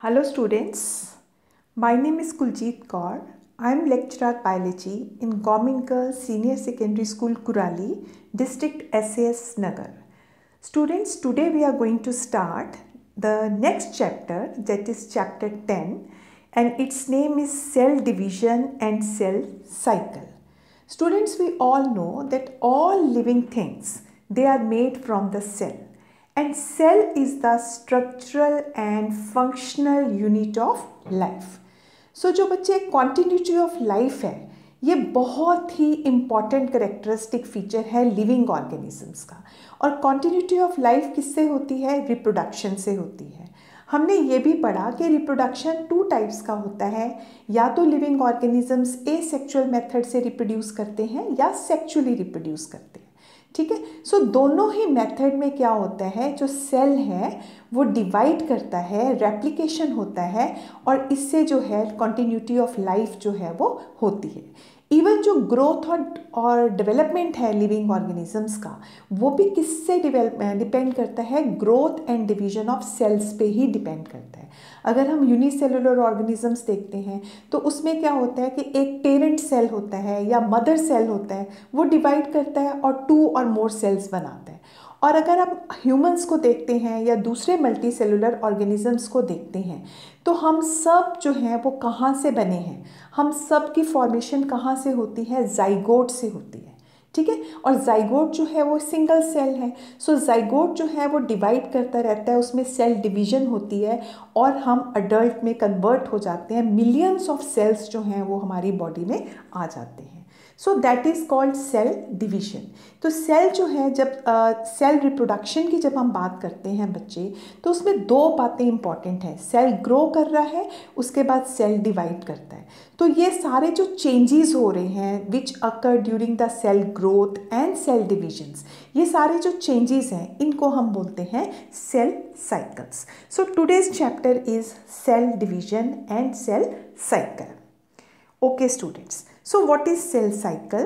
Hello students, my name is Kuljeet Kaur. I am lecturer biology in Government Girls Senior Secondary School Kurali, District SAS Nagar. Students, today we are going to start the next chapter, that is chapter 10, and its name is Cell Division and Cell Cycle. Students, we all know that all living things, they are made from the cell. And cell is the structural and functional unit of life. So जो बच्चे continuity of life है, ये बहुत ही important characteristic feature है living organisms का. और continuity of life किससे होती है? Reproduction से होती है. हमने ये भी पढ़ा कि रिप्रोडक्शन 2 टाइप्स का होता है, या तो लिविंग ऑर्गेनिजम्स एसेक्सुअल मेथड से रिप्रोड्यूस करते हैं या सेक्सुअली रिप्रोड्यूस करते हैं. ठीक है. सो दोनों ही मेथड में क्या होता है, जो सेल है वो डिवाइड करता है, रेप्लिकेशन होता है और इससे जो है कंटिन्यूटी ऑफ लाइफ जो है वो होती है. इवन जो ग्रोथ और डेवलपमेंट है लिविंग ऑर्गेनिजम्स का, वो भी किससे डिपेंड करता है? Growth and division of cells पे ही डिपेंड करता है. अगर हम यूनिसेलुलर ऑर्गेनिजम्स देखते हैं तो उसमें क्या होता है कि एक पेरेंट सेल होता है या मदर सेल होता है, वो डिवाइड करता है और 2 और मोर सेल्स बनाता है. और अगर आप ह्यूमंस को देखते हैं या दूसरे मल्टी सेलुलर ऑर्गेनिजम्स को देखते हैं तो हम सब जो हैं वो कहाँ से बने हैं? हम सब की फॉर्मेशन कहाँ से होती है? जाइगोट से होती है. ठीक है. और जाइगोट जो है वो सिंगल सेल है. सो जाइगोट जो है वो डिवाइड करता रहता है, उसमें सेल डिवीजन होती है और हम अडल्ट में कन्वर्ट हो जाते हैं. मिलियंस ऑफ सेल्स जो हैं वो हमारी बॉडी में आ जाते हैं. So that is called cell division. तो सेल जो है, जब सेल रिप्रोडक्शन की जब हम बात करते हैं बच्चे, तो उसमें 2 बातें इंपॉर्टेंट हैं. सेल ग्रो कर रहा है, उसके बाद सेल डिवाइड करता है. तो ये सारे जो चेंजेस हो रहे हैं which occur during the cell growth and cell divisions, ये सारे जो चेंजेस हैं इनको हम बोलते हैं cell cycles. So today's chapter is cell division and cell cycle. Okay students, so what is cell cycle?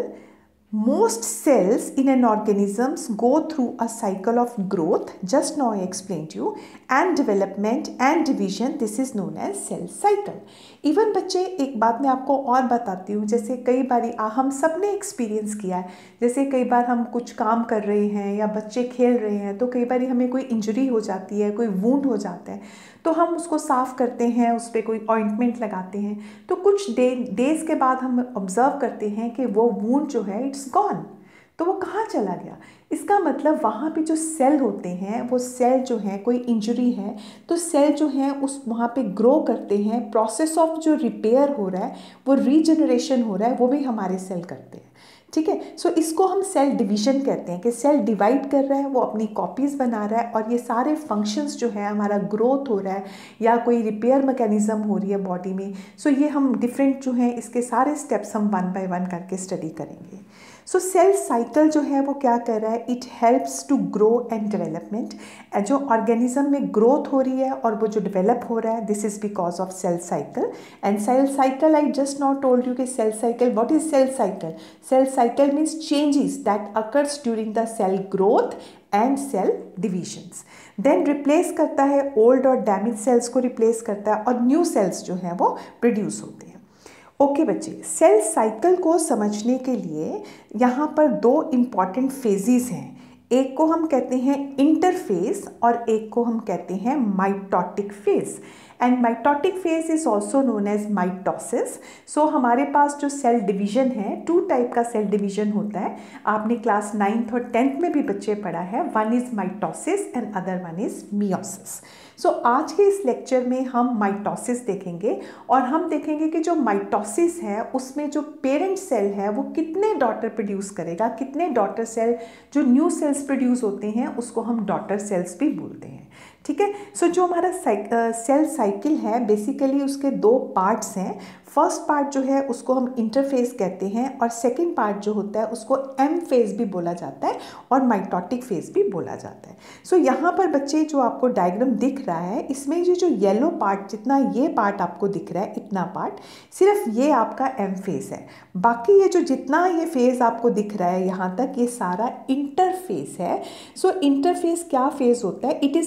Most cells in an organism go through a cycle of growth, just now I explained you, and development and division. This is known as cell cycle. Even बच्चे, एक बात मैं आपको और बताती हूँ, जैसे कई बार हम सब ने एक्सपीरियंस किया है, जैसे कई बार हम कुछ काम कर रहे हैं या बच्चे खेल रहे हैं तो कई बार हमें कोई इंजरी हो जाती है, कोई वूंड हो जाता है, तो हम उसको साफ़ करते हैं, उस पर कोई ऑइंटमेंट लगाते हैं, तो कुछ डेज़ के बाद हम ऑब्ज़र्व करते हैं कि वो वूंड जो है इट्स गॉन. तो वो कहाँ चला गया? इसका मतलब वहाँ पे जो सेल होते हैं, वो सेल जो है, कोई इंजरी है तो सेल जो है उस वहाँ पे ग्रो करते हैं. प्रोसेस ऑफ जो रिपेयर हो रहा है, वो रीजनरेशन हो रहा है, वो भी हमारे सेल करते हैं. ठीक है. सो इसको हम सेल डिवीजन कहते हैं कि सेल डिवाइड कर रहा है, वो अपनी कॉपीज़ बना रहा है और ये सारे फंक्शंस जो है, हमारा ग्रोथ हो रहा है या कोई रिपेयर मैकेनिज्म हो रही है बॉडी में. सो ये हम डिफरेंट जो हैं इसके सारे स्टेप्स हम 1 बाय 1 करके स्टडी करेंगे. सो सेल साइकिल जो है वो क्या कर रहा है? It helps to grow and development. जो ऑर्गेनिज्म में ग्रोथ हो रही है और वो जो डेवलप हो रहा है, this is because of cell cycle. And cell cycle, I just not told you कि cell cycle, what is cell cycle? Cell cycle means changes that occurs during the cell growth and cell divisions. Then replace करता है old और damage cells को replace करता है और new sales जो हैं वो प्रोड्यूस होते हैं. ओके बच्चे, सेल साइकिल को समझने के लिए यहाँ पर 2 इम्पॉर्टेंट फेजेस हैं. एक को हम कहते हैं इंटरफेज और एक को हम कहते हैं mitotic phase. And mitotic phase is also known as mitosis. So हमारे पास जो सेल डिवीजन है, 2 टाइप का सेल डिवीजन होता है. आपने क्लास 9th और 10th में भी बच्चे पढ़ा है. One is mitosis and other one is meiosis. So आज के इस लेक्चर में हम माइटोसिस देखेंगे और हम देखेंगे कि जो माइटोसिस है उसमें जो पेरेंट सेल है वो कितने डॉटर प्रोड्यूस करेगा, कितने डॉटर सेल, जो न्यू सेल्स प्रोड्यूस होते हैं उसको हम डॉटर सेल्स भी बोलते हैं. ठीक है. सो जो हमारा सेल साइकिल है, बेसिकली उसके 2 पार्ट्स हैं. फर्स्ट पार्ट जो है उसको हम इंटरफेज कहते हैं और सेकंड पार्ट जो होता है उसको एम फेज भी बोला जाता है और माइटोटिक फेज भी बोला जाता है. सो यहाँ पर बच्चे जो आपको डायग्राम दिख रहा है, इसमें जो येलो पार्ट, जितना ये पार्ट आपको दिख रहा है, इतना पार्ट सिर्फ ये आपका एम फेज है. बाकी ये जो जितना ये फेज आपको दिख रहा है यहाँ तक, ये सारा इंटरफेज है. सो इंटरफेज क्या फेज होता है? It is the period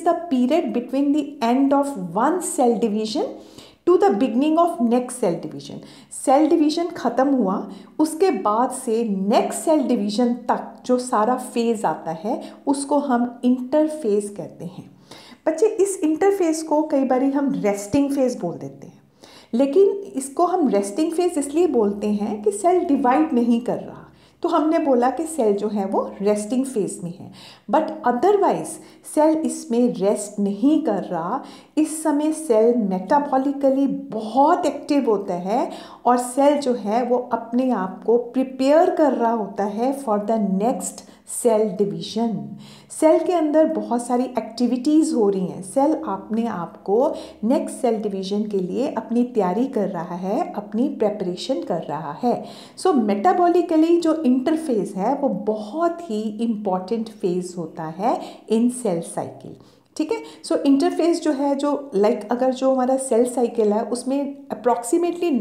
period between the end of one cell division to the beginning of next cell division. Cell division खत्म हुआ, उसके बाद से नेक्स्ट सेल डिवीजन तक जो सारा फेज आता है उसको हम इंटरफेज कहते हैं। बच्चे इस इंटरफेज को कई बार हम रेस्टिंग फेज बोल देते हैं, लेकिन इसको हम रेस्टिंग फेज इसलिए बोलते हैं कि सेल डिवाइड नहीं कर रहा, तो हमने बोला कि सेल जो है वो रेस्टिंग फेज में है। बट अदरवाइज सेल इसमें रेस्ट नहीं कर रहा, इस समय सेल मेटाबॉलिकली बहुत एक्टिव होता है और सेल जो है वो अपने आप को प्रिपेयर कर रहा होता है for the next cell division. Cell के अंदर बहुत सारी एक्टिविटीज़ हो रही हैं, सेल अपने आप को नेक्स्ट सेल डिवीजन के लिए अपनी तैयारी कर रहा है, अपनी प्रेपरेशन कर रहा है। सो मेटाबॉलिकली जो इंटरफेज है वो बहुत ही इम्पॉर्टेंट फेज होता है इन सेल साइकिल। ठीक है। सो इंटरफेस जो है, जो अगर जो हमारा सेल साइकिल है उसमें अप्रॉक्सीमेटली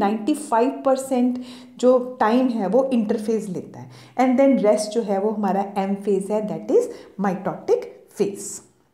95% जो टाइम है वो इंटरफेज लेता है, एंड देन रेस्ट जो है वो हमारा एम फेज है, that is mitotic phase.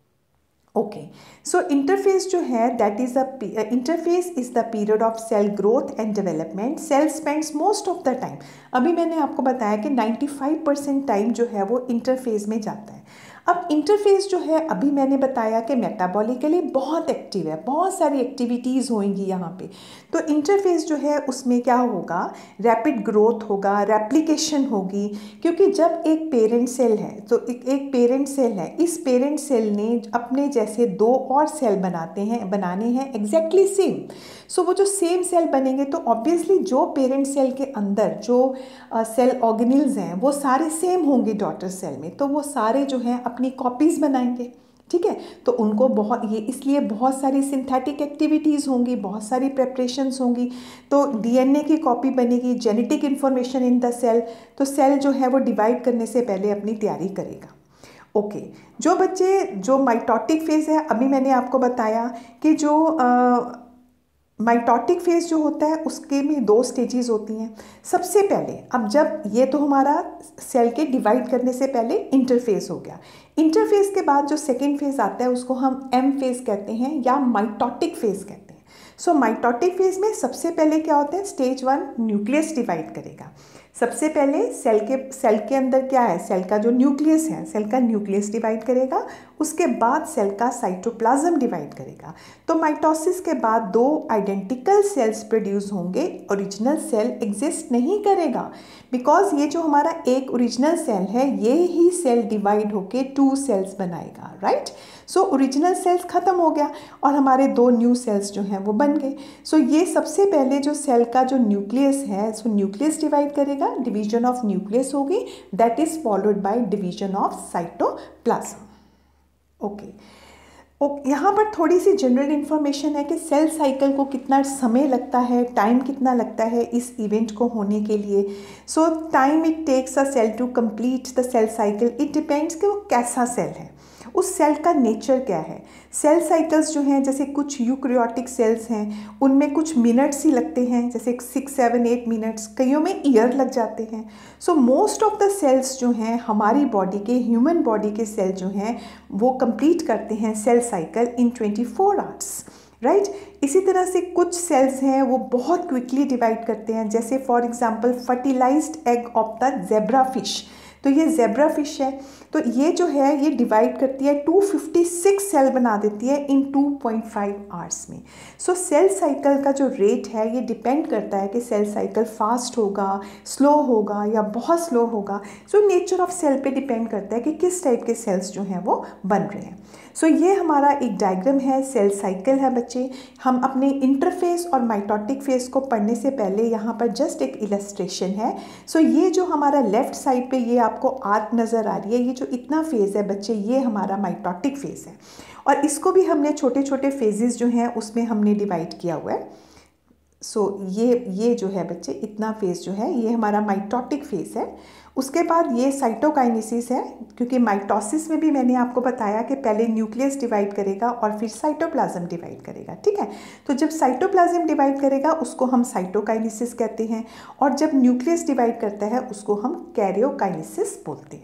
Okay, so interphase जो है that is interphase is the period of cell growth and development. Cell spends most of the time, अभी मैंने आपको बताया कि 95% टाइम जो है वो इंटरफेस में जाता है। अब इंटरफेस जो है, अभी मैंने बताया कि मेटाबॉलिकली बहुत एक्टिव है, बहुत सारी एक्टिविटीज़ होंगी यहाँ पे। तो इंटरफेस जो है उसमें क्या होगा, रैपिड ग्रोथ होगा, रेप्लिकेशन होगी, क्योंकि जब एक पेरेंट सेल है तो एक पेरेंट सेल है, इस पेरेंट सेल ने अपने जैसे 2 और सेल बनाने हैं एग्जैक्टली सेम। सो वो जो सेम सेल बनेंगे तो ऑब्वियसली जो पेरेंट सेल के अंदर जो सेल ऑर्गेनेल्स हैं वो सारे सेम होंगे डॉटर सेल में, तो वो सारे जो हैं अपनी कॉपीज़ बनाएंगे। ठीक है, तो उनको इसलिए बहुत सारी सिंथेटिक एक्टिविटीज़ होंगी, बहुत सारी प्रेपरेशंस होंगी। तो डीएनए की कॉपी बनेगी, genetic information in the cell, तो सेल जो है वो डिवाइड करने से पहले अपनी तैयारी करेगा। ओके, जो बच्चे जो माइटोटिक फेज़ है, अभी मैंने आपको बताया कि जो माइटोटिक फेज जो होता है उसके में 2 स्टेजेस होती हैं। सबसे पहले, अब जब ये तो हमारा सेल के डिवाइड करने से पहले इंटरफेज हो गया, इंटरफेज के बाद जो सेकेंड फेज आता है उसको हम एम फेज कहते हैं या माइटोटिक फेज कहते हैं। सो माइटोटिक फेज में सबसे पहले क्या होता है, स्टेज 1 न्यूक्लियस डिवाइड करेगा। सबसे पहले सेल के अंदर क्या है, सेल का जो न्यूक्लियस है, सेल का न्यूक्लियस डिवाइड करेगा, उसके बाद सेल का साइटोप्लाज्म डिवाइड करेगा। तो माइटोसिस के बाद 2 आइडेंटिकल सेल्स प्रोड्यूस होंगे, ओरिजिनल सेल एग्जिस्ट नहीं करेगा, बिकॉज ये जो हमारा एक ओरिजिनल सेल है ये ही सेल डिवाइड होके 2 सेल्स बनाएगा, राइट। सो ओरिजिनल सेल्स खत्म हो गया और हमारे 2 न्यू सेल्स जो हैं वो बन गए। सो ये सबसे पहले जो सेल का जो न्यूक्लियस है, सो न्यूक्लियस डिवाइड करेगा, डिवीजन ऑफ न्यूक्लियस होगी, that is followed by division of cytoplasm. Okay, यहाँ पर थोड़ी सी जनरल इन्फॉर्मेशन है कि सेल साइकिल को कितना समय लगता है, टाइम कितना लगता है इस इवेंट को होने के लिए। So time it takes a cell to complete the cell cycle, it depends कि वो कैसा सेल है, उस सेल का नेचर क्या है। सेल साइकिल्स जो हैं, जैसे कुछ यूकैरियोटिक सेल्स हैं उनमें कुछ मिनट्स ही लगते हैं, जैसे 6, 7, 8 मिनट्स, कईयों में ईयर लग जाते हैं। So most of the cells जो हैं हमारी बॉडी के, ह्यूमन बॉडी के सेल जो हैं वो कंप्लीट करते हैं cell cycle in 24 hours, right. इसी तरह से कुछ सेल्स हैं वो बहुत क्विकली डिवाइड करते हैं, जैसे for example fertilised egg of the zebra fish. तो ये ज़ेब्रा फिश है, तो ये जो है ये डिवाइड करती है 256 सेल बना देती है इन 2.5 आवर्स में। सो सेल साइकिल का जो रेट है ये डिपेंड करता है कि सेल साइकिल फास्ट होगा, स्लो होगा या बहुत स्लो होगा। सो नेचर ऑफ सेल पे डिपेंड करता है कि किस टाइप के सेल्स जो हैं वो बन रहे हैं। सो ये हमारा एक डायग्राम है, सेल साइकिल है बच्चे। हम अपने इंटरफेस और माइटोटिक फेस को पढ़ने से पहले यहाँ पर जस्ट एक इलस्ट्रेशन है। सो ये जो हमारा लेफ्ट साइड पे ये आपको आर्क नज़र आ रही है, ये जो इतना फेज़ है बच्चे, ये हमारा माइटोटिक फेज़ है, और इसको भी हमने छोटे छोटे फेजेस जो हैं उसमें हमने डिवाइड किया हुआ है। सो ये जो है बच्चे, इतना फेज़ जो है ये हमारा माइटोटिक फेज़ है। उसके बाद ये साइटोकाइनेसिस है, क्योंकि माइटोसिस में भी मैंने आपको बताया कि पहले न्यूक्लियस डिवाइड करेगा और फिर साइटोप्लाज्म डिवाइड करेगा, ठीक है। तो जब साइटोप्लाज्म डिवाइड करेगा उसको हम साइटोकाइनेसिस कहते हैं, और जब न्यूक्लियस डिवाइड करता है उसको हम कैरियोकाइनेसिस बोलते हैं।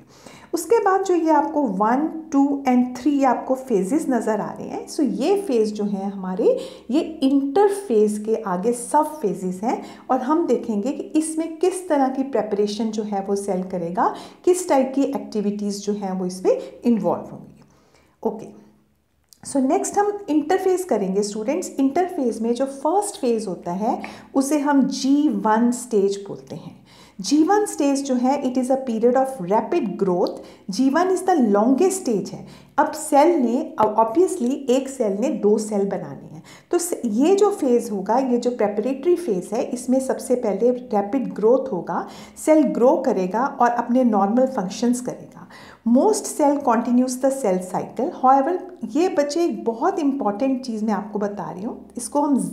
उसके बाद जो ये आपको 1, 2 एंड 3 आपको फेजेस नज़र आ रहे हैं। सो ये फेज़ जो है हमारे, ये इंटरफेज के आगे सब फेजेस हैं, और हम देखेंगे कि इसमें किस तरह की प्रेपरेशन जो है वो सेल करेगा, किस टाइप की एक्टिविटीज़ जो हैं वो इसमें इन्वॉल्व होंगी। ओके, सो नेक्स्ट हम इंटरफेस करेंगे स्टूडेंट्स। इंटरफेस में जो फर्स्ट फेज होता है उसे हम G1 स्टेज बोलते हैं। G1 स्टेज जो है it is a period of rapid growth. G1 is the longest stage है। अब सेल ने, ऑब्वियसली एक सेल ने 2 सेल बनाने हैं, तो ये जो फेज़ होगा, ये जो प्रेपरेटरी फेज़ है, इसमें सबसे पहले रैपिड ग्रोथ होगा, सेल ग्रो करेगा और अपने नॉर्मल फंक्शंस करेगा। Most cell continues the cell cycle. However, ये बच्चे एक बहुत इंपॉर्टेंट चीज़ मैं आपको बता रही हूँ, इसको हम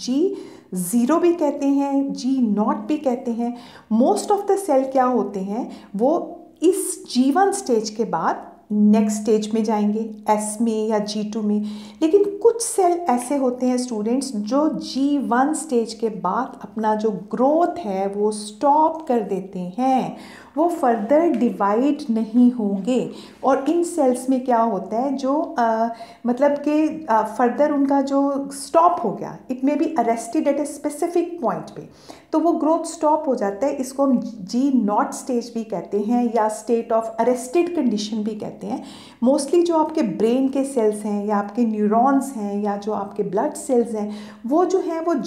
G0 भी कहते हैं, G0 भी कहते हैं। मोस्ट ऑफ द सेल क्या होते हैं, वो इस G1 स्टेज के बाद नेक्स्ट स्टेज में जाएंगे, S में या G2 में। लेकिन कुछ सेल ऐसे होते हैं स्टूडेंट्स जो G1 स्टेज के बाद अपना जो ग्रोथ है वो स्टॉप कर देते हैं, वो फर्दर डिवाइड नहीं होंगे। और इन सेल्स में क्या होता है, जो मतलब कि फर्दर उनका जो स्टॉप हो गया, it may be arrested at a specific point पे, तो वो ग्रोथ स्टॉप हो जाता है। इसको हम G0 स्टेज भी कहते हैं या स्टेट ऑफ अरेस्टेड कंडीशन भी कहते हैं। मोस्टली जो आपके ब्रेन के सेल्स हैं या आपके न्यूरॉन्स हैं या जो आपके ब्लड सेल्स हैं, वो जो हैं वो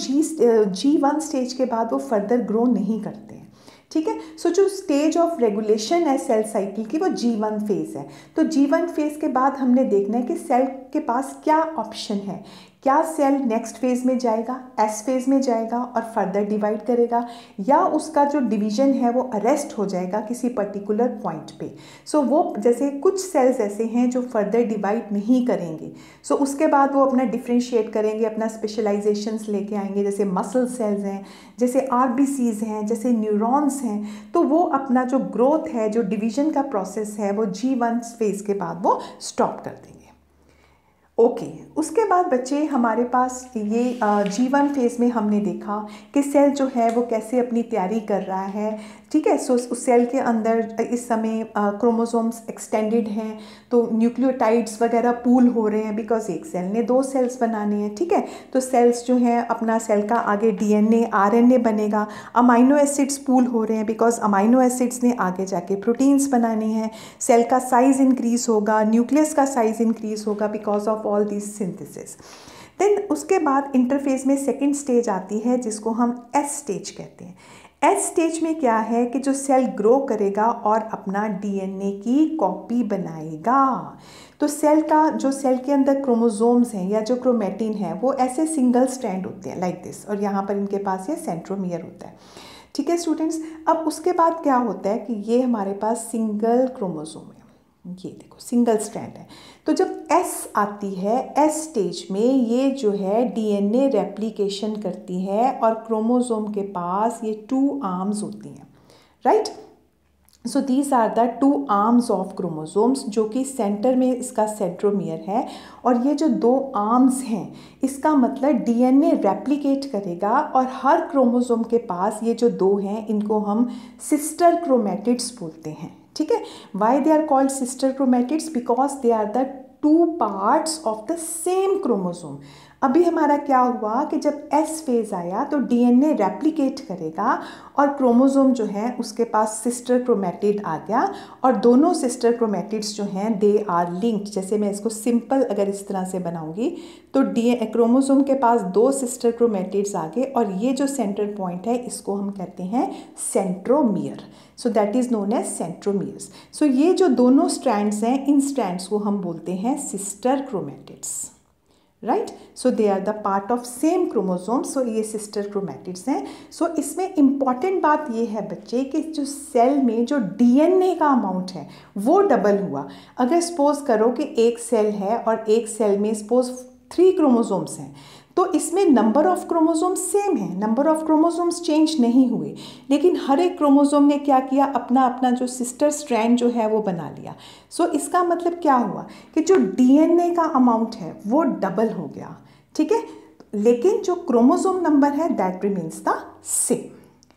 G1 स्टेज के बाद वो फर्दर ग्रो नहीं करते हैं। ठीक है, सो जो स्टेज ऑफ रेगुलेशन है सेल साइकिल की, वो G1 फेज़ है। तो G1 फेज़ के बाद हमने देखना है कि सेल के पास क्या ऑप्शन है, क्या सेल नेक्स्ट फेज़ में जाएगा, S फेज़ में जाएगा और फर्दर डिवाइड करेगा, या उसका जो डिवीजन है वो अरेस्ट हो जाएगा किसी पर्टिकुलर पॉइंट पे। सो वो जैसे कुछ सेल्स ऐसे हैं जो फर्दर डिवाइड नहीं करेंगे, सो उसके बाद वो अपना डिफ्रेंशिएट करेंगे, अपना स्पेशलाइजेशंस लेके आएंगे, जैसे मसल सेल्स हैं, जैसे RBCs हैं, जैसे न्यूरॉन्स हैं। तो वो अपना जो ग्रोथ है, जो डिवीजन का प्रोसेस है, वो G1 फेज़ के बाद वो स्टॉप कर देंगे। ओके, उसके बाद बच्चे हमारे पास ये G1 फेज़ में हमने देखा कि सेल जो है वो कैसे अपनी तैयारी कर रहा है। ठीक है, सो उस सेल के अंदर इस समय क्रोमोसोम्स एक्सटेंडेड हैं, तो न्यूक्लियोटाइड्स वगैरह पूल हो रहे हैं, बिकॉज एक सेल ने 2 सेल्स बनाने हैं। ठीक है, तो सेल्स जो हैं अपना सेल का आगे DNA RNA बनेगा, अमाइनो एसिड्स पूल हो रहे हैं, बिकॉज अमाइनो एसिड्स ने आगे जाके प्रोटीन्स बनाने हैं। सेल का साइज़ इंक्रीज़ होगा, न्यूक्लियस का साइज़ इंक्रीज़ होगा because of all this synthesis. Then उसके बाद इंटरफेज में सेकेंड स्टेज आती है जिसको हम S स्टेज कहते हैं। S स्टेज में क्या है कि जो सेल ग्रो करेगा और अपना DNA की कॉपी बनाएगा। तो सेल के अंदर क्रोमोसोम्स हैं या जो क्रोमेटिन है वो ऐसे सिंगल स्ट्रैंड होते हैं लाइक दिस, और यहाँ पर इनके पास ये सेंट्रोमियर होता है। ठीक है स्टूडेंट्स, अब उसके बाद क्या होता है कि ये हमारे पास सिंगल क्रोमोसोम है, ये देखो सिंगल स्ट्रैंड है। तो जब S आती है, S स्टेज में ये जो है DNA रेप्लिकेशन करती है और क्रोमोसोम के पास ये 2 आर्म्स होती हैं, right. So these are the 2 arms of chromosomes, जो कि सेंटर में इसका सेंट्रोमियर है। और ये जो 2 आर्म्स हैं, इसका मतलब DNA रेप्लिकेट करेगा और हर क्रोमोसोम के पास ये जो 2 हैं इनको हम सिस्टर क्रोमैटिड्स बोलते हैं। ठीक है, why they are called sister chromatids, because they are the 2 parts of the same chromosome. अभी हमारा क्या हुआ कि जब S फेज़ आया तो DNA रेप्लिकेट करेगा और क्रोमोसोम जो है उसके पास सिस्टर क्रोमैटिड आ गया, और दोनों सिस्टर क्रोमैटिड्स जो हैं दे आर लिंक्ड। जैसे मैं इसको सिंपल अगर इस तरह से बनाऊंगी तो क्रोमोसोम के पास 2 सिस्टर क्रोमैटिड्स आ गए, और ये जो सेंटर पॉइंट है इसको हम कहते हैं centromere. So that is known as centromeres. So ये जो दोनों स्ट्रैंड्स हैं, इन स्ट्रैंड्स को हम बोलते हैं sister chromatids, right. So they are the part of same chromosome, so ये सिस्टर क्रोमैटिड्स हैं। सो इसमें इम्पॉर्टेंट बात ये है बच्चे कि जो सेल में जो DNA का अमाउंट है वो डबल हुआ। अगर सपोज करो कि एक सेल है और एक सेल में सपोज 3 क्रोमोसोम्स हैं, तो इसमें नंबर ऑफ क्रोमोसोम्स सेम है, नंबर ऑफ क्रोमोसोम्स चेंज नहीं हुए, लेकिन हर एक क्रोमोसोम ने क्या किया, अपना अपना जो सिस्टर स्ट्रैंड जो है वो बना लिया। सो इसका मतलब क्या हुआ कि जो DNA का अमाउंट है वो डबल हो गया। ठीक है, लेकिन जो क्रोमोसोम नंबर है that remains the same.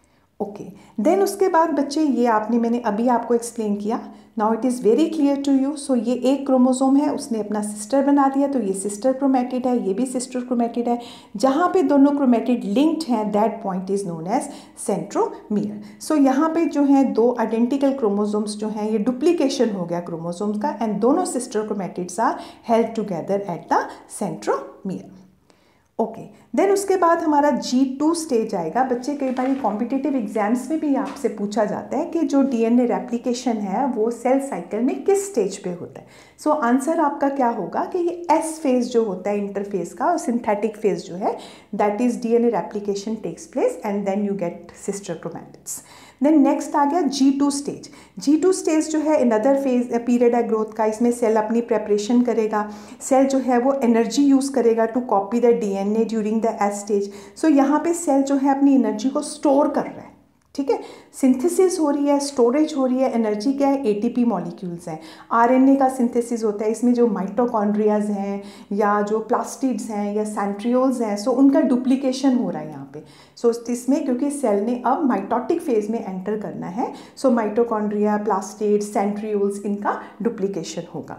Okay, then उसके बाद बच्चे ये मैंने अभी आपको एक्सप्लेन किया, now it is very clear to you. So ये एक क्रोमोसोम है, उसने अपना सिस्टर बना दिया, तो ये सिस्टर क्रोमेटिड है, ये भी सिस्टर क्रोमेटिड है। जहाँ पे दोनों क्रोमेटिड लिंक्ड हैं, that point is known as centromere. So यहाँ पे जो है दो आइडेंटिकल क्रोमोसोम्स जो हैं, ये डुप्लीकेशन हो गया क्रोमोसोम्स का, एंड दोनों sister chromatids are held together at the centromere. Okay, then उसके बाद हमारा G2 स्टेज आएगा। बच्चे कई बार कॉम्पिटिटिव एग्जाम्स में भी आपसे पूछा जाता है कि जो डीएनए रेप्लिकेशन है वो सेल साइकिल में किस स्टेज पे होता है। सो आंसर आपका क्या होगा कि ये एस फेज जो होता है इंटरफेज का, और सिंथेटिक फेज जो है that is DNA replication takes place and then you get sister chromatids. Then next आ गया G2 स्टेज। G2 स्टेज जो है अनदर फेज पीरियड है ग्रोथ का। इसमें सेल अपनी प्रेपरेशन करेगा, सेल जो है वो एनर्जी यूज़ करेगा to copy the DNA during the S stage. So यहाँ पे सेल जो है अपनी एनर्जी को स्टोर कर रहा है, ठीक है, सिंथेसिस हो रही है, स्टोरेज हो रही है। एनर्जी क्या है, एटीपी मॉलिक्यूल्स हैं। आरएनए का सिंथेसिस होता है, इसमें जो माइटोकॉन्ड्रियाज हैं या जो प्लास्टिड्स हैं या सेंट्रियोल्स हैं, सो उनका डुप्लीकेशन हो रहा है यहाँ पे। सो इसमें क्योंकि सेल ने अब माइटोटिक फेज में एंटर करना है, सो माइटोकॉन्ड्रिया, प्लास्टिड्स, सेंट्रियोल्स, इनका डुप्लीकेशन होगा।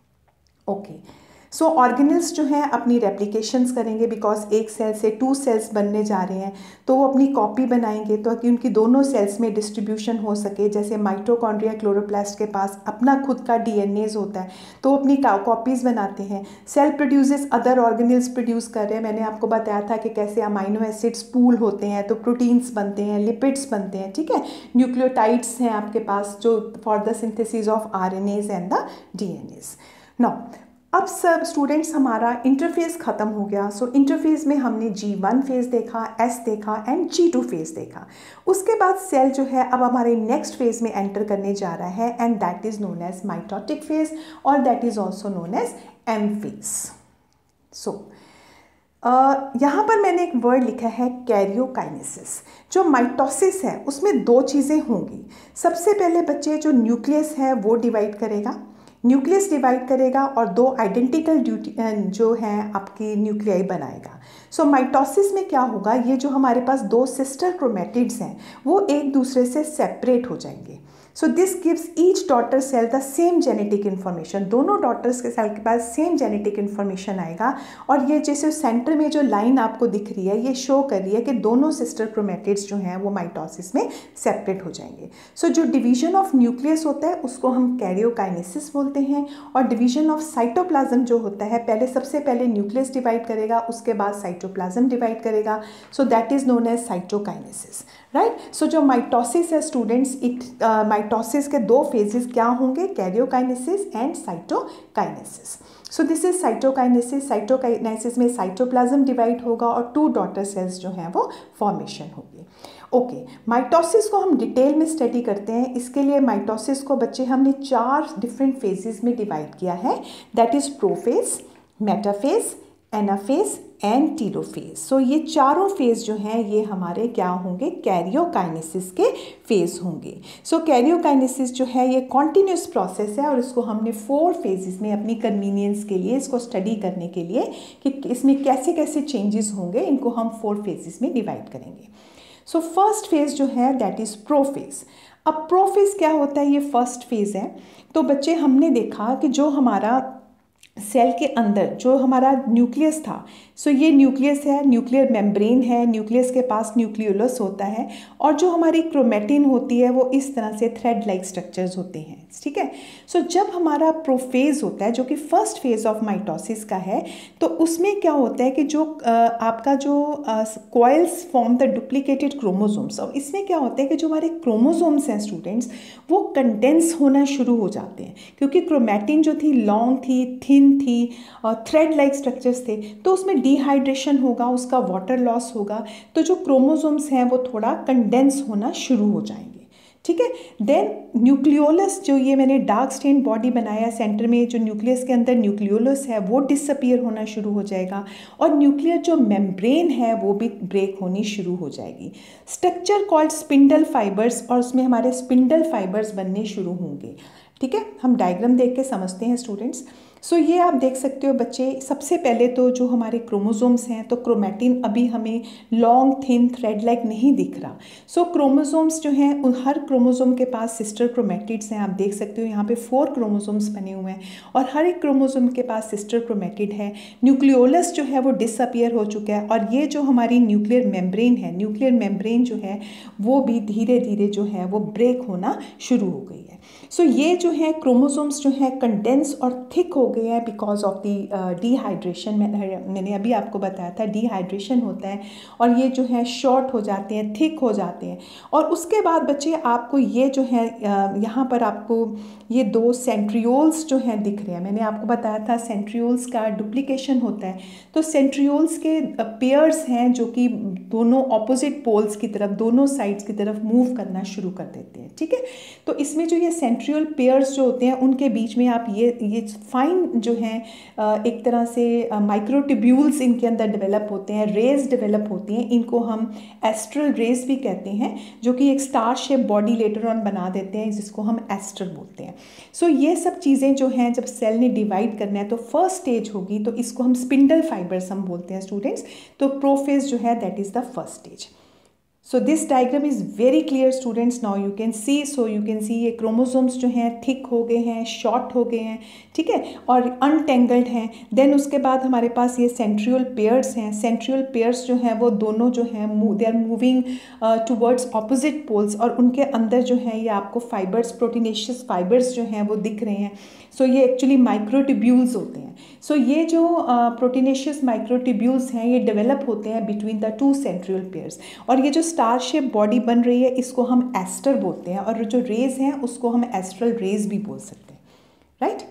ओके, सो ऑर्गेनल्स जो हैं अपनी रेप्लिकेशंस करेंगे, बिकॉज एक सेल से 2 सेल्स बनने जा रहे हैं, तो वो अपनी कॉपी बनाएंगे ताकि उनकी दोनों सेल्स में डिस्ट्रीब्यूशन हो सके। जैसे माइटोकॉन्ड्रिया, क्लोरोप्लास्ट के पास अपना खुद का डीएनएज होता है, तो अपनी कॉपीज़ बनाते हैं। Cell produces other organelles produce कर रहे हैं। मैंने आपको बताया था कि कैसे अमाइनो एसिड्स पूल होते हैं तो प्रोटीन्स बनते हैं, लिपिड्स बनते हैं, ठीक है, न्यूक्लियोटाइड्स हैं आपके पास जो for the synthesis of RNAs and the DNAs. Now अब सब स्टूडेंट्स हमारा इंटरफेस ख़त्म हो गया। सो इंटरफेस में हमने G1 फेज़ देखा, S देखा एंड G2 फेज़ देखा। उसके बाद सेल जो है अब हमारे नेक्स्ट फेज़ में एंटर करने जा रहा है, and that is known as mitotic phase, और that is also known as M phase. So यहाँ पर मैंने एक वर्ड लिखा है कैरियोकाइनेसिस। जो माइटोसिस है उसमें 2 चीज़ें होंगी। सबसे पहले बच्चे जो न्यूक्लियस है वो डिवाइड करेगा, न्यूक्लियस डिवाइड करेगा और 2 आइडेंटिकल जो हैं आपकी न्यूक्लियाई बनाएगा। सो माइटोसिस में क्या होगा, ये जो हमारे पास 2 सिस्टर क्रोमेटिड्स हैं वो एक दूसरे से सेपरेट हो जाएंगे। So this gives each daughter cell the same genetic information. दोनों डॉटर्स के सेल के पास सेम जेनेटिक इन्फॉर्मेशन आएगा, और ये जैसे सेंटर में जो लाइन आपको दिख रही है ये शो कर रही है कि दोनों सिस्टर क्रोमेटिड्स जो हैं वो माइटोसिस में सेपरेट हो जाएंगे। सो जो डिवीजन ऑफ न्यूक्लियस होता है उसको हम कैरियोकाइनेसिस बोलते हैं, और डिवीजन ऑफ साइटोप्लाज्म जो होता है सबसे पहले न्यूक्लियस डिवाइड करेगा, उसके बाद साइटोप्लाज्म डिवाइड करेगा। So that is known as cytokinesis, right. So जो माइटोसिस है स्टूडेंट्स, माइटोसिस के 2 फेजेस क्या होंगे, karyokinesis and cytokinesis. So this is cytokinesis. Cytokinesis में साइटोप्लाज्म डिवाइड होगा और 2 डॉटर सेल्स जो हैं वो फॉर्मेशन होगी। ओके, माइटोसिस को हम डिटेल में स्टडी करते हैं। इसके लिए माइटोसिस को बच्चे हमने 4 डिफरेंट फेजेस में डिवाइड किया है, that is prophase, metaphase, anaphase and telophase. So ये चारों फेज जो हैं ये हमारे क्या होंगे, कैरियोकाइनेसिस के फेज होंगे। सो कैरियोकाइनेसिस जो है ये कॉन्टिन्यूस प्रोसेस है, और इसको हमने 4 फेजेस में अपनी कन्वीनियंस के लिए, इसको स्टडी करने के लिए कि इसमें कैसे कैसे चेंजेस होंगे, इनको हम 4 फेजेस में डिवाइड करेंगे। सो फर्स्ट फेज जो है दैट इज प्रोफेज। अब प्रोफेज क्या होता है, ये फर्स्ट फेज है। तो बच्चे हमने देखा कि जो हमारा सेल के अंदर जो हमारा न्यूक्लियस था, सो ये न्यूक्लियस है, न्यूक्लियर मेम्ब्रेन है, न्यूक्लियस के पास न्यूक्लियोलस होता है, और जो हमारी क्रोमेटिन होती है वो इस तरह से थ्रेड लाइक स्ट्रक्चर्स होते हैं, ठीक है। सो जब हमारा प्रोफेज होता है जो कि फर्स्ट फेज ऑफ माइटोसिस का है, तो उसमें क्या होता है कि जो आपका जो coils form the duplicated chromosomes, और इसमें क्या होता है कि जो हमारे क्रोमोसोम्स हैं स्टूडेंट्स वो कंडेंस होना शुरू हो जाते हैं, क्योंकि क्रोमेटिन जो थी लॉन्ग थी, थिन थी, थ्रेड लाइक स्ट्रक्चर्स थे, तो उसमें डिहाइड्रेशन होगा, उसका वाटर लॉस होगा, तो जो क्रोमोसोम्स हैं वो थोड़ा कंडेंस होना शुरू हो जाएंगे, ठीक है। देन न्यूक्लियोलस, जो ये मैंने डार्क स्टेन बॉडी बनाया सेंटर में, जो न्यूक्लियस के अंदर न्यूक्लियोलस है वो डिसअपीयर होना शुरू हो जाएगा, और न्यूक्लियर जो मेम्ब्रेन है वो भी ब्रेक होनी शुरू हो जाएगी। स्ट्रक्चर कॉल्ड स्पिंडल फाइबर्स, और उसमें हमारे स्पिंडल फाइबर्स बनने शुरू होंगे, ठीक है। हम डायग्राम देख के समझते हैं स्टूडेंट्स। सो ये आप देख सकते हो बच्चे, सबसे पहले तो जो हमारे क्रोमोसोम्स हैं, तो क्रोमैटिन अभी हमें लॉन्ग थिन थ्रेड लाइक नहीं दिख रहा। सो क्रोमोसोम्स जो हैं, उन हर क्रोमोसोम के पास सिस्टर क्रोमैटिड्स हैं। आप देख सकते हो यहाँ पे 4 क्रोमोसोम्स बने हुए हैं और हर एक क्रोमोसोम के पास सिस्टर क्रोमैटिड है। न्यूक्लियोलस जो है वो डिसअपियर हो चुका है और ये जो हमारी न्यूक्लियर मेम्ब्रेन है, न्यूक्लियर मेम्ब्रेन जो है वो भी धीरे धीरे जो है वो ब्रेक होना शुरू हो गई है। सो ये जो है क्रोमोसोम्स जो है कंडेंस और थिक हो गए हैं बिकॉज ऑफ दी डिहाइड्रेशन। मैंने अभी आपको बताया था डिहाइड्रेशन होता है और ये जो है शॉर्ट हो जाते हैं, थिक हो जाते हैं। और उसके बाद बच्चे आपको ये जो है यहाँ पर आपको ये 2 सेंट्रियोल्स जो हैं दिख रहे हैं। मैंने आपको बताया था सेंट्रियोल्स का डुप्लीकेशन होता है, तो सेंट्रियोल्स के पेयर्स हैं जो कि दोनों ऑपोजिट पोल्स की तरफ, दोनों साइड्स की तरफ मूव करना शुरू कर देते हैं। ठीक है, तो इसमें जो ये सेंट्रियोल पेयर्स जो होते हैं उनके बीच में आप ये फाइन जो हैं एक तरह से माइक्रोट्यूब्यूल्स इनके अंदर डेवलप होते हैं, रेज डेवलप होती हैं। इनको हम एस्ट्रल रेज भी कहते हैं, जो कि एक star shape body later on बना देते हैं, जिसको हम एस्ट्रल बोलते हैं। सो ये सब चीज़ें जो हैं जब सेल ने डिवाइड करना है तो फर्स्ट स्टेज होगी, तो इसको हम स्पिंडल फाइबर्स हम बोलते हैं स्टूडेंट्स। तो प्रोफेज जो है that is the first stage. So this diagram is very clear students, now you can see. So you can see ये क्रोमोसोम्स जो हैं थिक हो गए हैं, शॉर्ट हो गए हैं, ठीक है, और अनटेंगल्ड हैं। देन उसके बाद हमारे पास ये सेंट्रियोल पेयर्स हैं। सेंट्रियोल पेयर्स जो हैं वो दोनों जो हैं they are moving towards opposite poles और उनके अंदर जो है ये आपको फाइबर्स, प्रोटीनेशियस फाइबर्स जो हैं वो दिख रहे हैं। सो ये एक्चुअली माइक्रोट्यूब्यूल्स होते हैं। सो ये जो प्रोटीनेशियस माइक्रोट्यूब्यूल्स हैं ये डेवलप होते हैं बिटवीन द 2 सेंट्रियोल पेयर्स, और ये जो स्टार शेप बॉडी बन रही है इसको हम एस्टर बोलते हैं, और जो रेज हैं उसको हम एस्ट्रल रेज भी बोल सकते हैं। राइट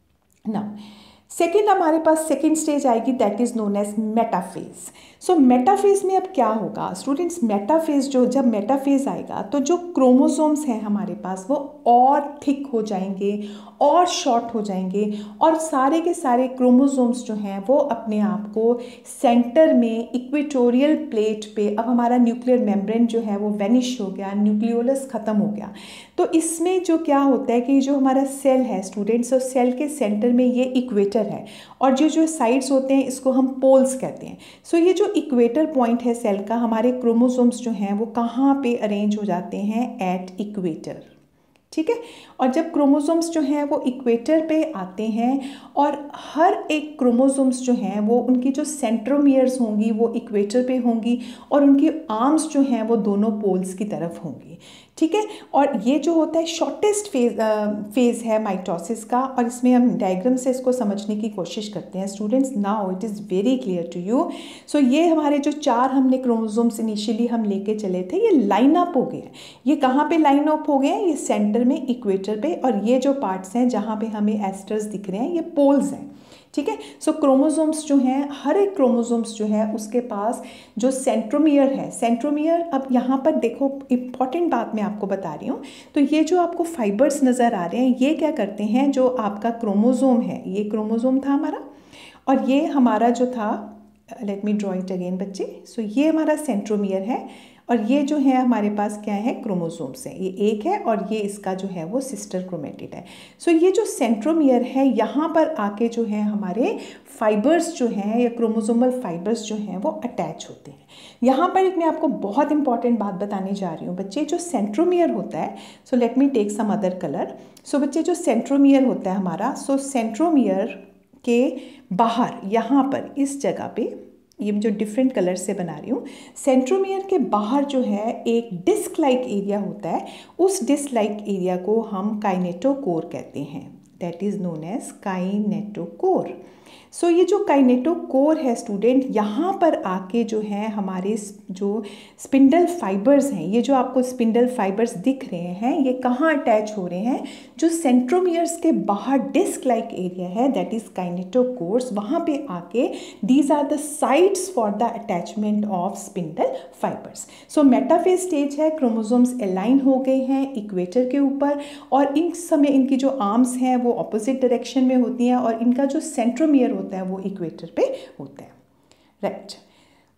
नाउ सेकेंड हमारे पास सेकेंड स्टेज आएगी, that is known as metaphase. So metaphase में अब क्या होगा स्टूडेंट्स, मेटाफेज जब मेटाफेज आएगा तो जो क्रोमोसोम्स हैं हमारे पास वो और थिक हो जाएंगे और शॉर्ट हो जाएंगे, और सारे के सारे क्रोमोसोम्स जो हैं वो अपने आप को सेंटर में इक्वेटोरियल प्लेट पे, अब हमारा न्यूक्लियर मेम्ब्रेन जो है वो वेनिश हो गया, न्यूक्लियोलस ख़त्म हो गया। तो इसमें जो क्या होता है कि जो हमारा सेल है स्टूडेंट्स, तो सेल के सेंटर में ये इक्वेटर है और जो साइड्स होते हैं इसको हम पोल्स कहते हैं। सो ये जो इक्वेटर पॉइंट है सेल का, हमारे क्रोमोसोम्स जो हैं वो कहाँ पे अरेंज हो जाते हैं, एट इक्वेटर। ठीक है, और जब क्रोमोसोम्स जो हैं वो इक्वेटर पे आते हैं और हर एक क्रोमोसोम्स जो हैं वो उनकी जो सेंट्रोमियर्स होंगी वो इक्वेटर पे होंगी और उनकी आर्म्स जो हैं वो दोनों पोल्स की तरफ होंगी। ठीक है, और ये जो होता है शॉर्टेस्ट फेज़ है माइटोसिस का, और इसमें हम डायग्राम से इसको समझने की कोशिश करते हैं students. Now it is very clear to you. So ये हमारे जो 4 हमने क्रोमोसोम्स इनिशियली हम लेके चले थे, ये लाइन अप हो गए हैं। ये कहाँ पे लाइन अप हो गए हैं, ये सेंटर में इक्वेटर पे, और ये जो पार्ट्स हैं जहाँ पे हमें एस्टर्स दिख रहे हैं ये पोल्स हैं। ठीक है, सो क्रोमोसोम्स जो हैं, हर एक क्रोमोसोम्स जो है उसके पास जो सेंट्रोमियर है, सेंट्रोमियर, अब यहाँ पर देखो इम्पॉर्टेंट बात मैं आपको बता रही हूँ। तो ये जो आपको फाइबर्स नज़र आ रहे हैं ये क्या करते हैं, जो आपका क्रोमोसोम है, ये क्रोमोसोम था हमारा और ये हमारा जो था, let me draw it again बच्चे। सो ये हमारा सेंट्रोमियर है और ये जो है हमारे पास क्या है, क्रोमोसोम्स है। ये एक है और ये इसका जो है वो सिस्टर क्रोमेटिड है। सो ये जो सेंट्रोमियर है यहाँ पर आके जो है हमारे फाइबर्स जो हैं या क्रोमोसोमल फाइबर्स जो हैं वो अटैच होते हैं। यहाँ पर एक मैं आपको बहुत इंपॉर्टेंट बात बताने जा रही हूँ बच्चे। जो सेंट्रोमियर होता है, so let me take some other colour. So बच्चे जो सेंट्रोमियर होता है हमारा, सो सेंट्रोमियर के बाहर यहाँ पर इस जगह पे, ये जो डिफरेंट कलर से बना रही हूँ, सेंट्रोमियर के बाहर जो है एक डिस्क लाइक एरिया होता है। उस डिस्क लाइक एरिया को हम काइनेटोकोर कहते हैं, that is known as kinetochore. So ये जो काइनेटोकोर है स्टूडेंट, यहाँ पर आके जो है हमारे जो स्पिंडल फाइबर्स हैं, ये जो आपको स्पिंडल फाइबर्स दिख रहे हैं ये कहाँ अटैच हो रहे हैं, जो सेंट्रोमियर्स के बाहर डिस्क लाइक एरिया है दैट इज़ काइनेटोकोर्स, वहाँ पे आके these are the sites for the attachment of spindle fibres. So metaphase stage है, क्रोमोसोम्स अलाइन हो गए हैं इक्वेटर के ऊपर और इन समय इनकी जो आर्म्स हैं वो ऑपोजिट डायरेक्शन में होती हैं और इनका जो सेंट्रोमियर होता है वो इक्वेटर पे होता है। राइट,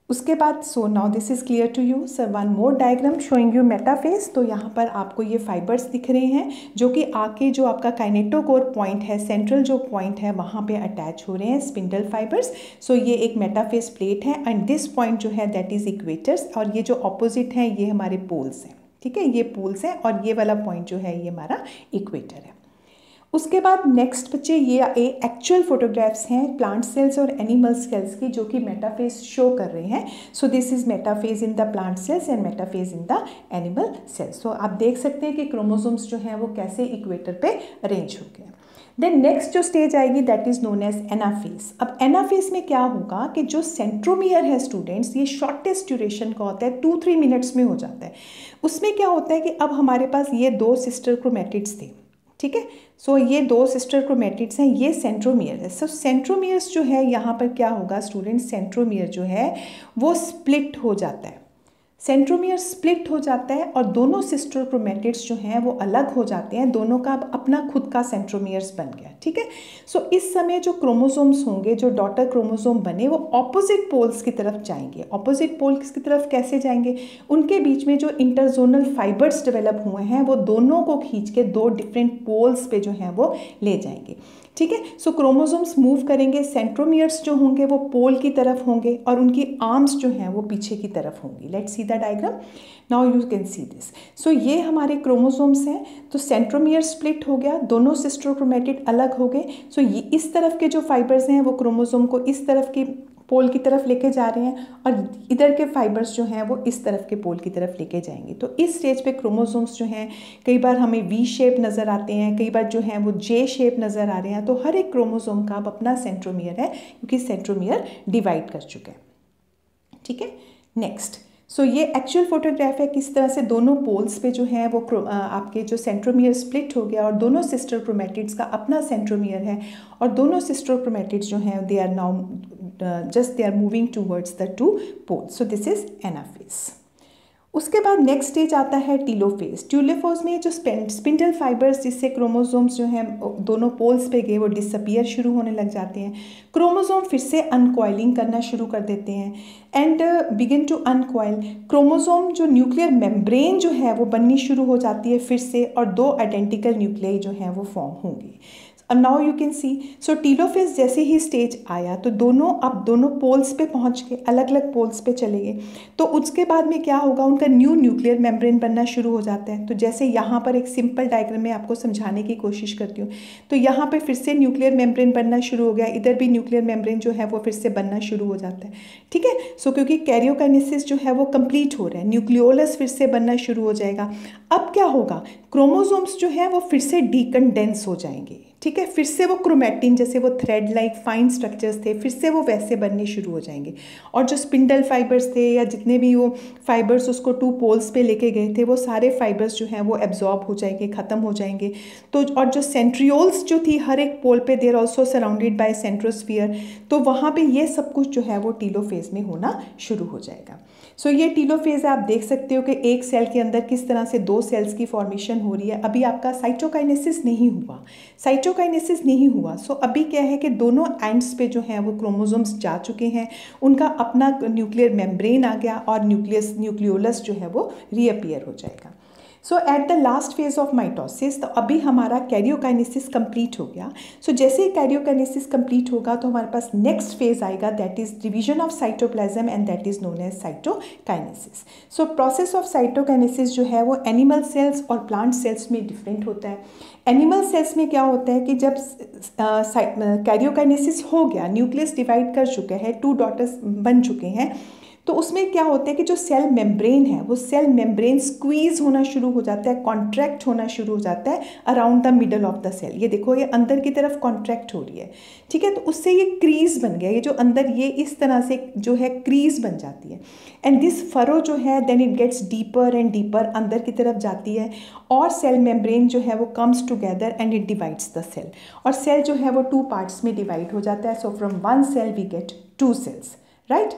उसके बाद so now this is clear to you sir one more diagram showing you metaphase. तो यहाँ पर आपको ये फाइबर्स दिख रहे हैं जो कि आके जो आपका काइनेटोकोर पॉइंट है, सेंट्रल जो पॉइंट है वहाँ पे अटैच हो रहे हैं स्पिंडल फाइबर्स। सो ये एक मेटाफेज प्लेट है एंड दिस पॉइंट जो है दैट इज़ इक्वेटर्स, और ये जो ऑपोजिट है ये हमारे पोल्स हैं। ठीक है, ये पोल्स हैं और ये वाला पॉइंट जो है ये हमारा इक्वेटर है। उसके बाद नेक्स्ट बच्चे ये एक्चुअल फोटोग्राफ्स हैं प्लांट सेल्स और एनिमल सेल्स की जो कि मेटाफेज शो कर रहे हैं। So this is metaphase in the plant cells and metaphase in the animal cells. So आप देख सकते हैं कि क्रोमोसोम्स जो हैं वो कैसे इक्वेटर पे अरेंज हो गए। देन नेक्स्ट जो स्टेज आएगी that is known as anaphase. अब एनाफेज में क्या होगा कि जो सेंट्रोमियर है स्टूडेंट्स, ये शॉर्टेस्ट ड्यूरेशन का होता है, 2-3 मिनट्स में हो जाता है। उसमें क्या होता है कि अब हमारे पास ये 2 सिस्टर क्रोमेटिड्स थे। ठीक है, सो ये 2 सिस्टर क्रोमेटिड्स हैं, ये सेंट्रोमियर है। सो सेंट्रोमियर्स जो है यहाँ पर क्या होगा स्टूडेंट, सेंट्रोमियर जो है वो स्प्लिट हो जाता है। सेंट्रोमियर स्प्लिट हो जाता है और दोनों सिस्टर क्रोमेटिड्स जो हैं वो अलग हो जाते हैं, दोनों का अपना खुद का सेंट्रोमियर्स बन गया। ठीक है, सो इस समय जो क्रोमोसोम्स होंगे, जो डॉटर क्रोमोसोम बने, वो ऑपोजिट पोल्स की तरफ जाएंगे। ऑपोजिट पोल्स की तरफ कैसे जाएंगे, उनके बीच में जो इंटरजोनल फाइबर्स डेवलप हुए हैं वो दोनों को खींच के 2 डिफरेंट पोल्स पे जो हैं वो ले जाएंगे। ठीक है, सो क्रोमोसोम्स मूव करेंगे, सेंट्रोमियर्स जो होंगे वो पोल की तरफ होंगे और उनकी आर्म्स जो हैं वो पीछे की तरफ होंगी। Let's see the diagram, now you can see this. So ये हमारे क्रोमोसोम्स हैं, तो सेंट्रोमियर स्प्लिट हो गया, दोनों सिस्टर क्रोमेटिड अलग हो गए। सो ये इस तरफ के जो फाइबर्स हैं वो क्रोमोसोम को इस तरफ की पोल की तरफ लेके जा रहे हैं और इधर के फाइबर्स जो हैं वो इस तरफ के पोल की तरफ लेके जाएंगे। तो इस स्टेज पे क्रोमोसोम्स जो हैं कई बार हमें वी शेप नज़र आते हैं, कई बार जो हैं वो जे शेप नज़र आ रहे हैं। तो हर एक क्रोमोसोम का अब अपना सेंट्रोमियर है क्योंकि सेंट्रोमियर डिवाइड कर चुके हैं। ठीक है, नेक्स्ट सो ये एक्चुअल फोटोग्राफ है किस तरह से दोनों पोल्स पे जो है वो आपके जो सेंट्रोमियर स्प्लिट हो गया और दोनों सिस्टर क्रोमेटिड्स का अपना सेंट्रोमियर है और दोनों सिस्टर क्रोमेटिड्स जो हैं they are now just they are moving towards the 2 poles. So this is anaphase. उसके बाद नेक्स्ट स्टेज आता है टीलोफेज। टीलोफेज में जो स्पिंडल फाइबर्स जिससे क्रोमोसोम्स जो हैं दोनों पोल्स पे गए वो डिसअपियर शुरू होने लग जाते हैं। क्रोमोसोम फिर से अनकॉइलिंग करना शुरू कर देते हैं and begin to uncoil. Chromosome जो न्यूक्लियर मेम्ब्रेन जो है वो बननी शुरू हो जाती है फिर से और 2 आइडेंटिकल न्यूक्लियाई जो हैं वो फॉर्म होंगे। अब now you can see, so telophase जैसे ही स्टेज आया तो दोनों पोल्स पे पहुंच के अलग अलग पोल्स पे चले गए। तो उसके बाद में क्या होगा, उनका न्यू न्यूक्लियर मेम्ब्रेन बनना शुरू हो जाता है। तो जैसे यहाँ पर एक सिंपल डायग्राम में आपको समझाने की कोशिश करती हूँ। तो यहाँ पे फिर से न्यूक्लियर मेम्ब्रेन बनना शुरू हो गया, इधर भी न्यूक्लियर मेम्ब्रेन जो है वो फिर से बनना शुरू हो जाता है। ठीक है, सो क्योंकि कैरियोकाइनेसिस जो है वो कंप्लीट हो रहा है, न्यूक्लियोलस फिर से बनना शुरू हो जाएगा। अब क्या होगा, क्रोमोसोम्स जो है वो फिर से डीकंडेंस हो जाएंगे। ठीक है, फिर से वो क्रोमैटिन जैसे वो थ्रेड लाइक फाइन स्ट्रक्चर्स थे फिर से वो वैसे बनने शुरू हो जाएंगे और जो स्पिंडल फाइबर्स थे या जितने भी वो फाइबर्स उसको 2 पोल्स पे लेके गए थे वो सारे फाइबर्स जो हैं वो एब्जॉर्ब हो जाएंगे, ख़त्म हो जाएंगे। तो और जो सेंट्रियोल्स जो थी हर एक पोल पे there also surrounded by centrosphere, तो वहाँ पे ये सब कुछ जो है वो टीलोफेज में होना शुरू हो जाएगा। सो ये टीलोफेज आप देख सकते हो कि एक सेल के अंदर किस तरह से 2 सेल्स की फॉर्मेशन हो रही है। अभी आपका साइटोकाइनेसिस नहीं हुआ। सो अभी क्या है कि दोनों एंड्स पे जो हैं वो क्रोमोसोम्स जा चुके हैं, उनका अपना न्यूक्लियर मेम्ब्रेन आ गया और न्यूक्लियोलस जो है वो रीअपियर हो जाएगा। So at the last phase of mitosis, तो अभी हमारा कैरियोकाइनेसिस कंप्लीट हो गया। सो जैसे ही कैरियोकाइनेसिस कंप्लीट होगा तो हमारे पास नेक्स्ट फेज आएगा that is division of cytoplasm and that is known as cytokinesis. So process of cytokinesis जो है वो एनिमल सेल्स और प्लांट सेल्स में डिफरेंट होता है। एनिमल सेल्स में क्या होता है कि जब कैरियोकाइनेसिस हो गया, न्यूक्लियस डिवाइड कर चुके हैं, 2 डॉटर्स बन चुके हैं, तो उसमें क्या होता है कि जो सेल मेम्ब्रेन है वो सेल मेम्ब्रेन स्क्वीज होना शुरू हो जाता है, कॉन्ट्रैक्ट होना शुरू हो जाता है around the middle of the cell. ये देखो ये अंदर की तरफ कॉन्ट्रैक्ट हो रही है। ठीक है, तो उससे ये क्रीज बन गया, ये जो अंदर ये इस तरह से जो है क्रीज बन जाती है एंड दिस फरो जो है then it gets deeper and deeper अंदर की तरफ जाती है और सेल मेम्ब्रेन जो है वो comes together and it divides the cell और सेल जो है वो 2 पार्ट्स में डिवाइड हो जाता है। So from 1 cell we get 2 cells, right.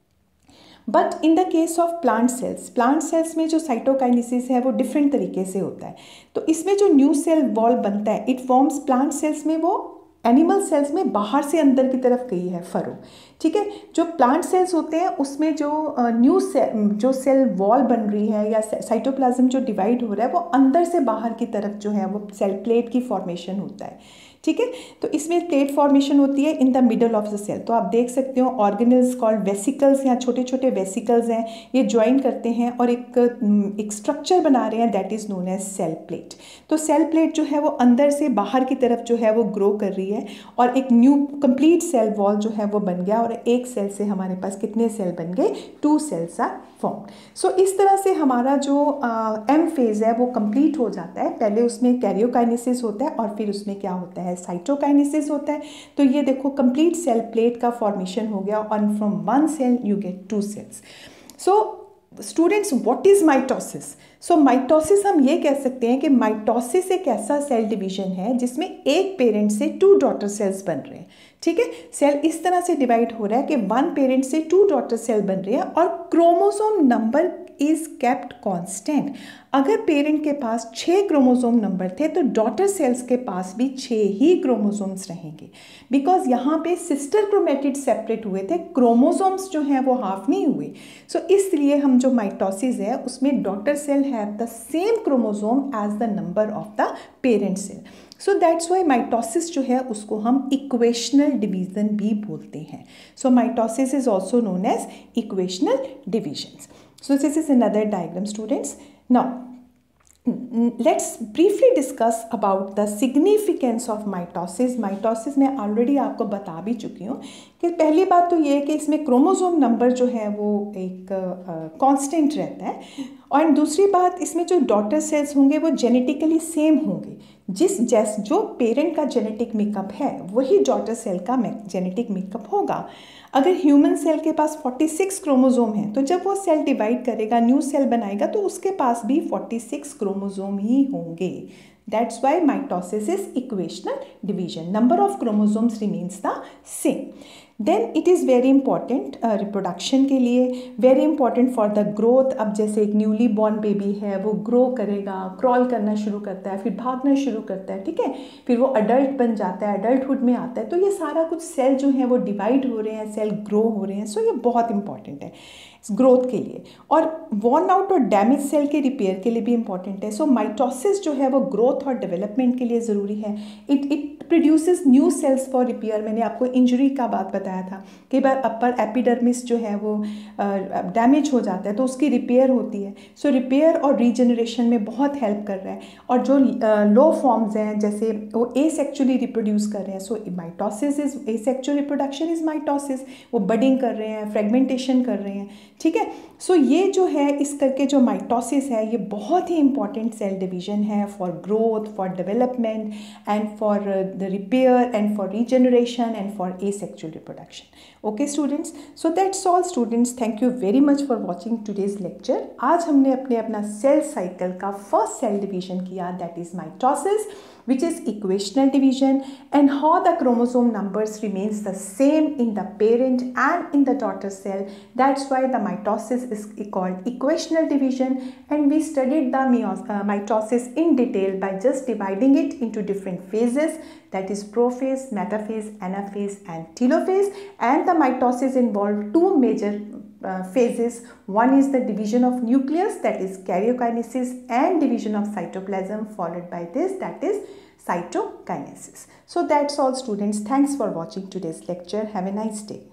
But in the case of plant cells में जो साइटोकाइनेसिस है वो डिफरेंट तरीके से होता है। तो इसमें जो न्यू सेल वॉल बनता है इट फॉर्म्स प्लांट सेल्स में वो एनिमल सेल्स में बाहर से अंदर की तरफ गई है फरो, ठीक है। जो प्लांट सेल्स होते हैं उसमें जो न्यू जो सेल वॉल बन रही है या साइटोप्लाज्म जो डिवाइड हो रहा है वो अंदर से बाहर की तरफ जो है वो सेल प्लेट की फॉर्मेशन होता है, ठीक है। तो इसमें प्लेट फॉर्मेशन होती है in the middle of the cell. तो आप देख सकते हो ऑर्गेनल्स कॉल्ड वेसिकल्स, या छोटे छोटे वेसिकल्स हैं, ये ज्वाइन करते हैं और एक स्ट्रक्चर बना रहे हैं that is known as cell plate. तो सेल प्लेट जो है वो अंदर से बाहर की तरफ जो है वो ग्रो कर रही है और एक न्यू कंप्लीट सेल वॉल जो है वो बन गया, और एक सेल से हमारे पास कितने सेल बन गए, 2 सेल्स आर फॉर्म। सो इस तरह से हमारा जो एम फेज़ है वो कंप्लीट हो जाता है। पहले उसमें कैरियोकाइनेसिस होता है और फिर उसमें क्या होता है, साइटोकाइनेसिस होता है। तो ये देखो कंप्लीट सेल प्लेट का फॉर्मेशन हो गया, और from 1 cell you get 2 cells. So students, what is mitosis? So mitosis हम ये कह सकते हैं कि माइटोसिस एक ऐसा सेल डिवीजन है जिसमें एक पेरेंट से 2 डॉटर सेल्स बन रहे हैं, ठीक है। सेल इस तरह से डिवाइड हो रहा है कि 1 पेरेंट से 2 डॉटर सेल बन रहे हैं और chromosome number is kept constant. अगर पेरेंट के पास 6 क्रोमोसोम नंबर थे तो डॉटर सेल्स के पास भी 6 ही क्रोमोसोम्स रहेंगे, बिकॉज यहाँ पे सिस्टर क्रोमेटिड सेपरेट हुए थे, क्रोमोसोम्स जो हैं वो हाफ नहीं हुए। सो इसलिए हम जो माइटोसिस है उसमें daughter cell have the same chromosome as the number of the parent cell. So that's why mitosis जो है उसको हम इक्वेशनल डिवीजन भी बोलते हैं। So mitosis is also known as equational division. So this is another diagram, students. Now let's briefly discuss about the significance of mitosis. Mitosis मैं already आपको बता भी चुकी हूँ कि पहली बात तो ये है कि इसमें क्रोमोसोम नंबर जो है वो एक कांस्टेंट रहता है, और दूसरी बात इसमें जो डॉटर सेल्स होंगे वो जेनेटिकली सेम होंगे। जो पेरेंट का जेनेटिक मेकअप है वही डॉटर सेल का जेनेटिक मेकअप होगा। अगर ह्यूमन सेल के पास 46 क्रोमोसोम है तो जब वो सेल डिवाइड करेगा, न्यू सेल बनाएगा, तो उसके पास भी 46 क्रोमोसोम ही होंगे। That's why mitosis is equational division. Number of chromosomes remains the same. Then it is very important reproduction के लिए, very important for the growth. अब जैसे एक न्यूली बॉर्न बेबी है वो ग्रो करेगा, क्रॉल करना शुरू करता है, फिर भागना शुरू करता है, ठीक है, फिर वो अडल्ट बन जाता है, अडल्टहुड में आता है, तो ये सारा कुछ सेल जो है वो डिवाइड हो रहे हैं, सेल ग्रो हो रहे हैं। सो ये बहुत इंपॉर्टेंट है ग्रोथ के लिए, और वॉर्न आउट और डैमेज सेल के रिपेयर के लिए भी इंपॉर्टेंट है। सो माइटोसिस जो है वो ग्रोथ और डेवलपमेंट के लिए ज़रूरी है। It produces new cells for repair. मैंने आपको इंजरी का बात बताया था, कई बार अपर एपिडर्मिस जो है वो डैमेज हो जाता है तो उसकी रिपेयर होती है। सो रिपेयर और रीजनरेशन में बहुत हेल्प कर रहा है। और जो लो फॉर्म्स हैं जैसे वो एसेक्चुअली रिप्रोड्यूस कर रहे हैं, so mitosis is asexual reproduction is mitosis, वो बडिंग कर रहे हैं, फ्रेगमेंटेशन कर रहे हैं, ठीक है। सो ये जो है इस करके जो माइटोसिस है ये बहुत ही इंपॉर्टेंट सेल डिवीजन है for growth, for development and for the repair and for regeneration and for asexual reproduction. Okay students, so that's all students, thank you very much for watching today's lecture. आज हमने अपना cell cycle का first cell division किया, that is mitosis, which is equational division, and how the chromosome numbers remains the same in the parent and in the daughter cell. That's why the mitosis is called equational division, and we studied the mitosis in detail by just dividing it into different phases, that is prophase, metaphase, anaphase and telophase. And the mitosis involved 2 major phases. One is the division of nucleus, that is karyokinesis, and division of cytoplasm, followed by this, that is cytokinesis. So that's all students. Thanks for watching today's lecture. Have a nice day.